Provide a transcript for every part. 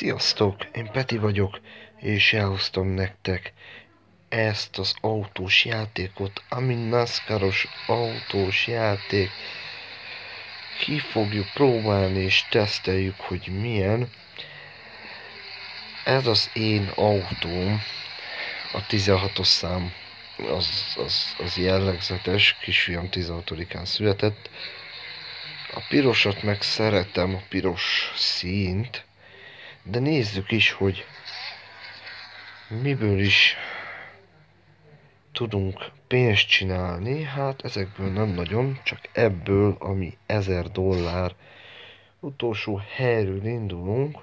Sziasztok, én Peti vagyok, és elhoztam nektek ezt az autós játékot, ami NASCAR-os autós játék. Ki fogjuk próbálni és teszteljük, hogy milyen. Ez az én autóm, a 16-os szám, az jellegzetes, kisfiam 16-án született. A pirosat meg szeretem, a piros színt, de nézzük is, hogy miből is tudunk pénzt csinálni. Hát ezekből nem nagyon, csak ebből, ami $1000. Utolsó helyről indulunk,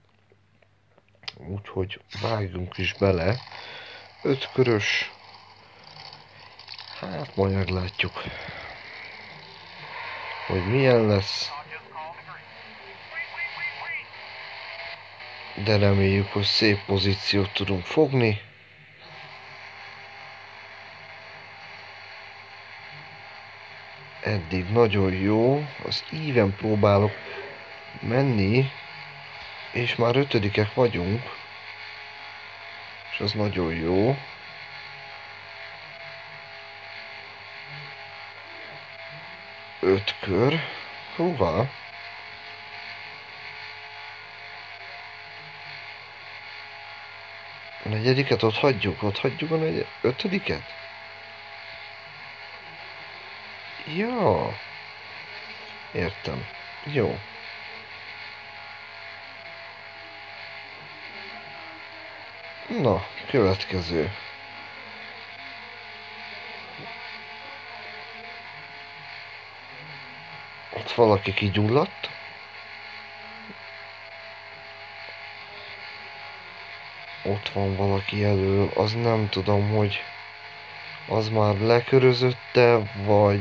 úgyhogy vágjunk is bele. 5 körös, hát majd meglátjuk, hogy milyen lesz. De reméljük, hogy szép pozíciót tudunk fogni. Eddig nagyon jó, az íven próbálok menni, és már 5-ek vagyunk, és az nagyon jó. Öt kör, húha! A negyediket ott hagyjuk a ötödiket? Ja, értem. Jó. Na, következő. Ott valaki kigyulladt. Ott van valaki elől, az nem tudom, hogy az már lekörözötte, vagy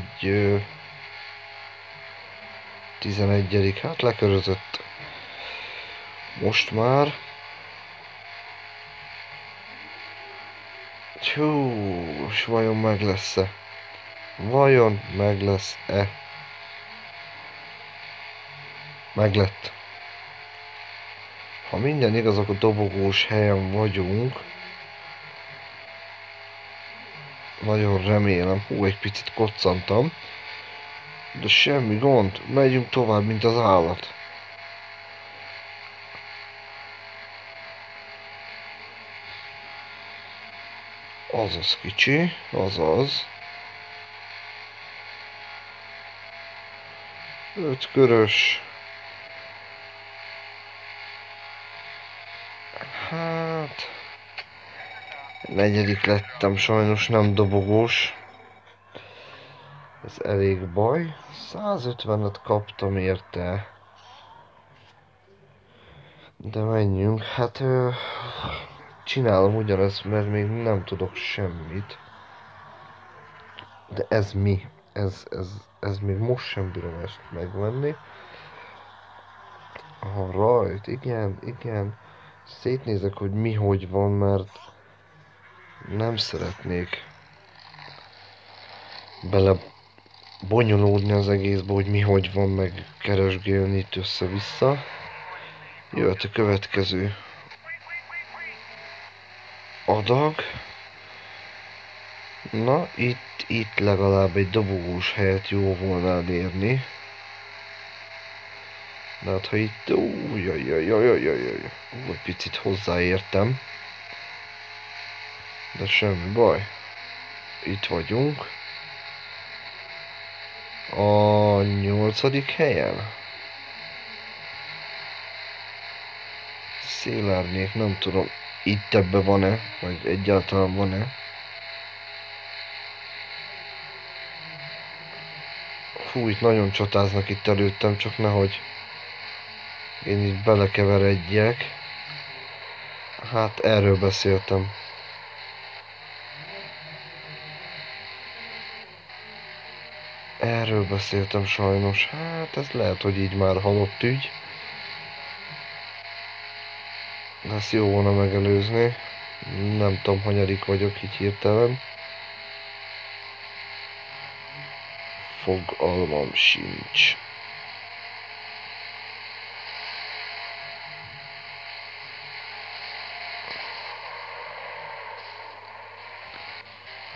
11. Hát lekörözött. Most már. Hú, és vajon meg lesz-e? Vajon meg lesz-e? Meglett. Ha minden igaz, akkor dobogós helyen vagyunk. Nagyon remélem. Hú, egy picit koccantam. De semmi gond. Megyünk tovább, mint az állat. Azaz kicsi. Azaz. 5 körös. Hát... 4. lettem, sajnos nem dobogós. Ez elég baj. 150-et kaptam érte. De menjünk. Hát... csinálom ugyanezt, mert még nem tudok semmit. De ez mi? Ez még most sem bírom ezt megvenni. Aha, rajt, igen. Szétnézek, hogy mi hogy van, mert nem szeretnék bele bonyolódni az egészbe, hogy mi hogy van, meg keresgélni itt össze-vissza. Jöhet a következő adag. Na, itt legalább egy dobogós helyet jó volna elérni. De hát ha itt... egy picit hozzáértem. De semmi baj. Itt vagyunk. A 8. helyen. Szélárnyék, nem tudom. Itt ebbe van-e? Vagy egyáltalán van-e? Fú, itt nagyon csatáznak itt előttem, csak nehogy én itt belekeveredjek. Hát erről beszéltem. Erről beszéltem sajnos. Hát ez lehet, hogy így már halott ügy. De ezt jó volna megelőzni. Nem tudom, hanyadik vagyok így hirtelen. Fogalmam sincs.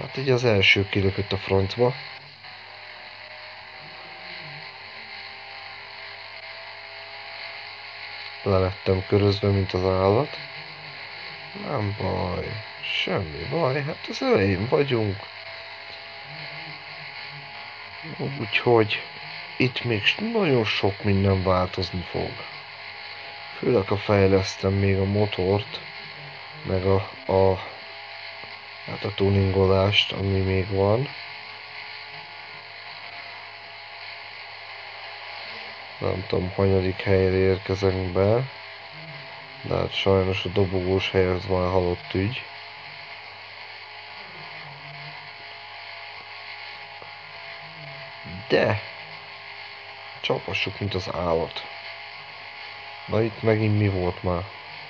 Hát ugye az első kilökött a francba. Le lettem körözve, mint az állat. Nem baj. Semmi baj. Hát az elején vagyunk. Úgyhogy itt még nagyon sok minden változni fog. Főleg ha fejlesztem még a motort, meg hát a tuningolást, ami még van. Nem tudom, hanyadik helyre érkezünk be. De hát sajnos a dobogós hely az már halott ügy. De csapassuk, mint az állat. Na itt megint mi volt már?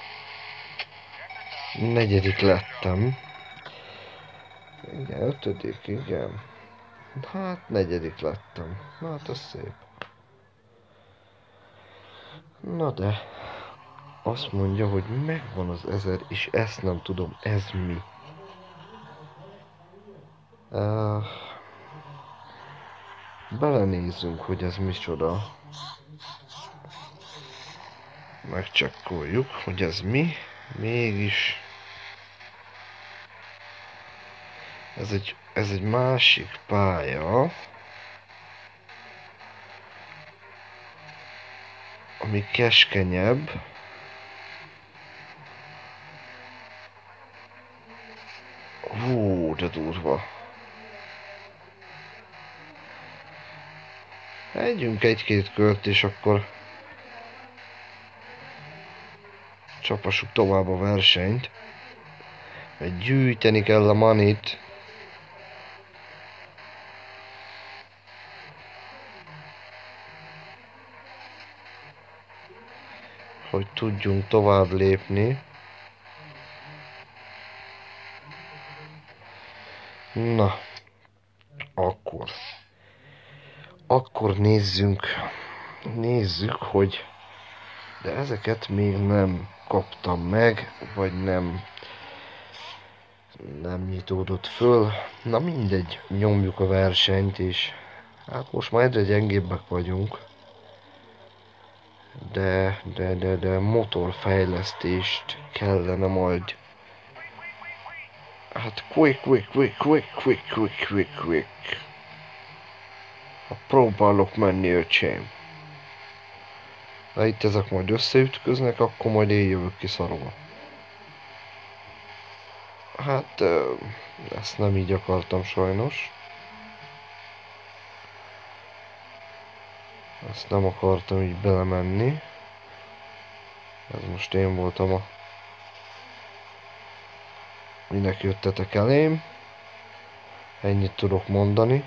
Negyedik lettem. Igen, ötödik, igen. Hát negyedik lettem. Na hát ez szép. Na de azt mondja, hogy megvan az 1000, és ezt nem tudom, ez mi? Belenézzünk, hogy ez micsoda. Megcsekkoljuk, hogy ez mi. Mégis ez egy másik pálya, ami keskenyebb. Hú, de durva. Együnk egy-két kört, és akkor csapassuk tovább a versenyt. Mert gyűjteni kell a manit. Hogy tudjunk tovább lépni. Na, akkor nézzük, hogy de ezeket még nem kaptam meg, vagy nem nyitódott föl. Na mindegy, nyomjuk a versenyt, és hát most már egyre gyengébbek vagyunk. De motorfejlesztést kellene majd. Hát quick. Ha próbálok menni, öcsém. Na itt ezek majd összeütköznek, akkor majd én jövök ki szarul. Hát ezt nem így akartam sajnos. Ezt nem akartam így belemenni. Ez most én voltam a... Minek jöttetek elém. Ennyit tudok mondani.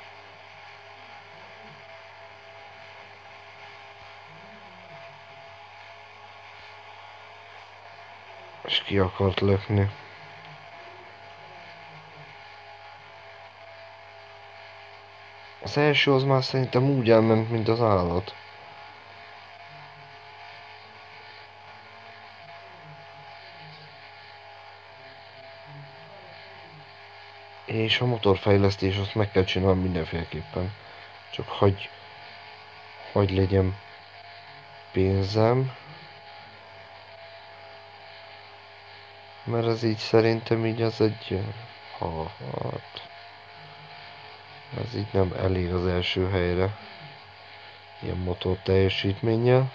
És ki akart lökni. Az első az már szerintem úgy elment, mint az állat. És a motorfejlesztés azt meg kell csinálni mindenféleképpen. Csak hogy legyen pénzem. Mert ez így szerintem így az egy... Hát... Ez így nem elég az első helyre. Ilyen motor teljesítménnyel.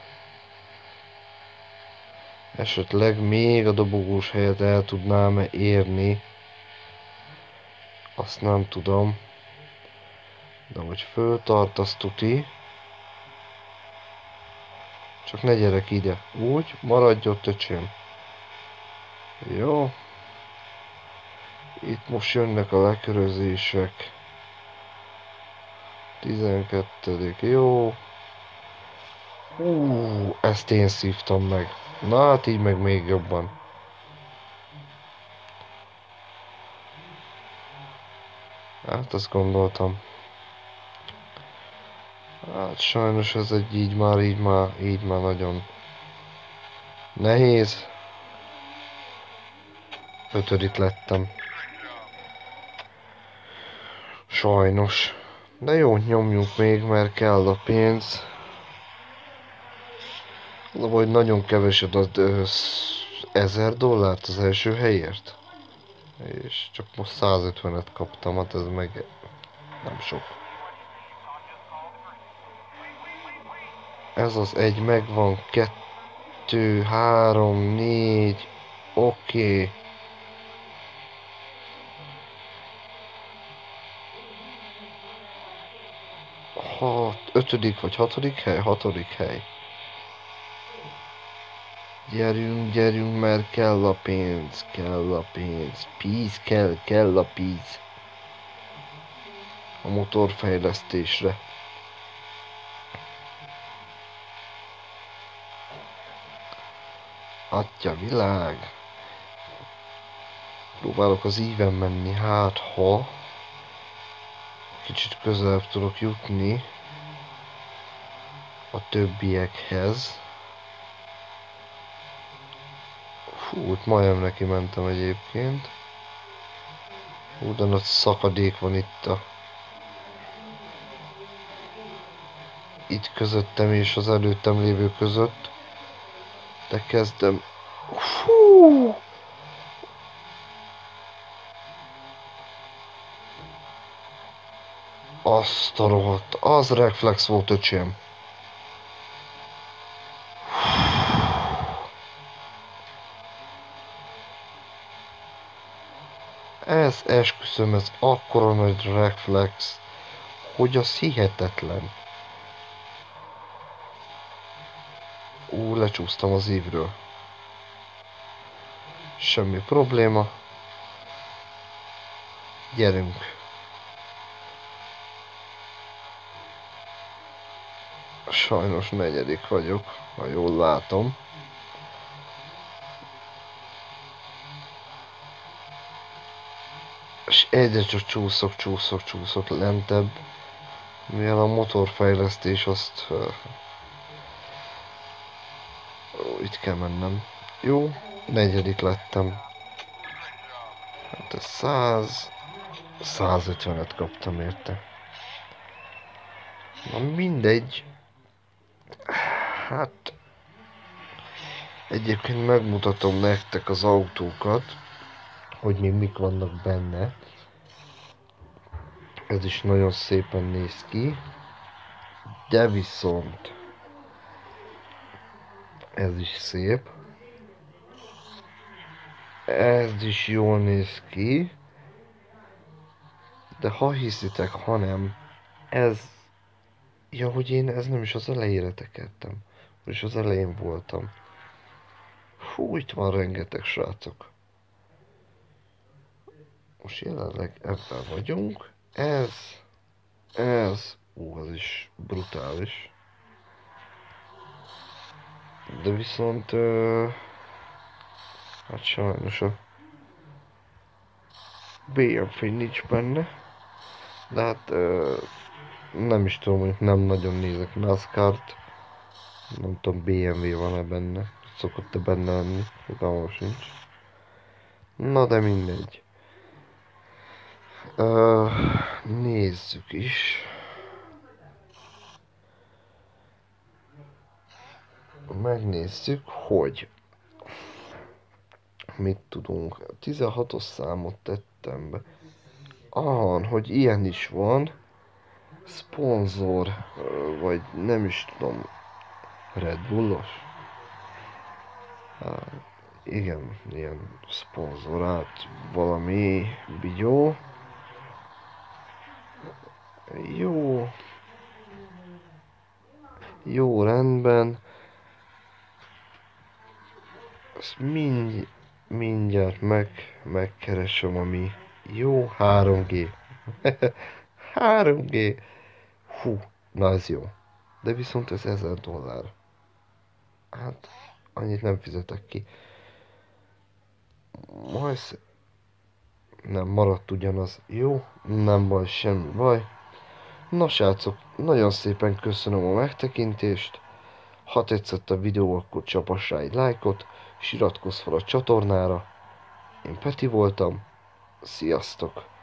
Esetleg még a dobogós helyet el tudnám érni. Azt nem tudom. De hogy föltart, azt tuti. Csak ne gyerek ide. Úgy, maradj ott, öcsém. Jó. Itt most jönnek a lekörözések. 12. Jó. Ezt én szívtam meg. Na hát így meg még jobban. Hát azt gondoltam. Hát sajnos ez egy így már nagyon nehéz. 5. lettem. Sajnos. De jó, nyomjuk még, mert kell a pénz. Vagy nagyon keveset ad $1000 az első helyért. És csak most 150-et kaptam, hát ez meg nem sok. Ez az egy megvan, 2, 3, 4, oké. 5. vagy 6. hely? 6. hely. Gyerünk, mert kell a pénz, Pénz, kell a pénz. A motorfejlesztésre. Atya világ. Próbálok az íven menni, hát ha kicsit közelebb tudok jutni a többiekhez. Fú, itt majdnem neki mentem egyébként. Hú, de nagy szakadék van itt közöttem és az előttem lévő között. De kezdem. Fú! Azt a rohadt, az reflex volt, öcsém. Ez esküszöm, ez akkora nagy reflex, hogy az hihetetlen. Lecsúsztam az ívről. Semmi probléma. Gyerünk. Sajnos 4. vagyok, ha jól látom. És egyre csak csúszok lentebb. Mivel a motorfejlesztés azt... itt kell mennem. Jó, 4. lettem. Hát ez 150-et kaptam érte. Na mindegy. Hát... Egyébként megmutatom nektek az autókat, hogy még mik vannak benne. Ez is nagyon szépen néz ki. De viszont... Ez is szép. Ez is jól néz ki. De ha hiszitek, ha nem, ez... Ja, hogy én ez nem is az elejére tekertem. És az elején voltam. Fú, itt van rengeteg srácok. Most jelenleg ebben vagyunk. Ez... az is brutális. De viszont... hát sajnos a BMF nincs benne. De hát... nem is tudom, hogy nem nagyon nézek NASCAR-t. Nem tudom, BMW van-e benne. Szokott-e benne lenni? Fogalmam sincs. Na de mindegy. Nézzük is. Megnézzük, hogy mit tudunk. 16-os számot tettem be. Hogy ilyen is van. Szponzor, vagy nem is tudom. Red Bullos? Igen, ilyen szponzorát, valami bigyó. Jó, rendben. Ezt mindjárt megkeresem, ami jó. 3G. 3G. Hú, na ez jó. De viszont ez $1000. Hát, annyit nem fizetek ki. Majd nem maradt ugyanaz. Jó, nem baj, semmi baj. Na srácok, nagyon szépen köszönöm a megtekintést. Ha tetszett a videó, akkor csapass rá egy lájkot, és iratkozz fel a csatornára. Én Peti voltam. Sziasztok!